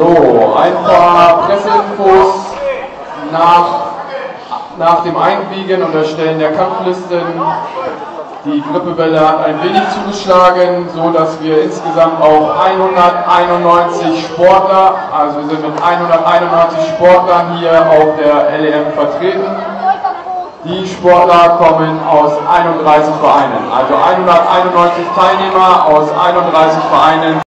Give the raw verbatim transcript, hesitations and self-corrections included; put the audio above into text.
So, ein paar Presseinfos nach, nach dem Einbiegen und Erstellen der Kampflisten. Die Grippewelle hat ein wenig zugeschlagen, so dass wir insgesamt auch hunderteinundneunzig Sportler, also wir sind mit hunderteinundneunzig Sportlern hier auf der L E M vertreten. Die Sportler kommen aus einunddreißig Vereinen, also hunderteinundneunzig Teilnehmer aus einunddreißig Vereinen.